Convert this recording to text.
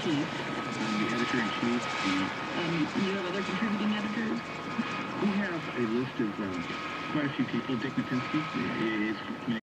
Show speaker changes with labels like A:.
A: editor-in-chief.
B: I'm the editor-in-chief.
A: You have other contributing editors?
B: We have a list of quite a few people. Dick Mapinski is